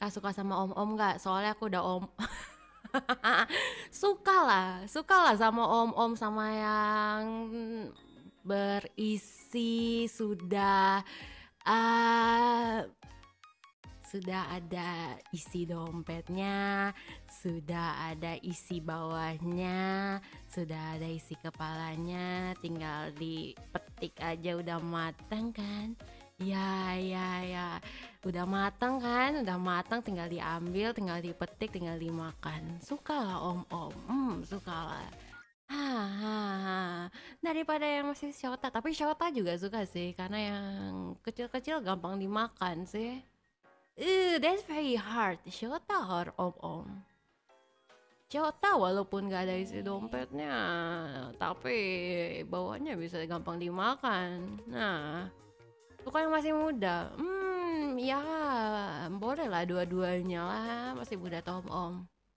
suka sama om-om nggak? Soalnya aku udah om. Suka lah sama om-om, sama yang berisi ah sudah ada isi dompetnya, sudah ada isi bawahnya, sudah ada isi kepalanya, tinggal dipetik aja udah matang kan. Ya, ya, ya, udah matang kan, udah matang tinggal diambil, tinggal dipetik, tinggal dimakan. Suka lah om-om, suka lah. Daripada yang masih shota, tapi shota juga suka sih, karena yang kecil-kecil gampang dimakan sih. That's very hard. Shota or om-om. Shota walaupun gak ada isi dompetnya, tapi bawahnya bisa gampang dimakan. Nah, suka yang masih muda. Ya boleh lah dua-duanya lah, masih muda atau om-om.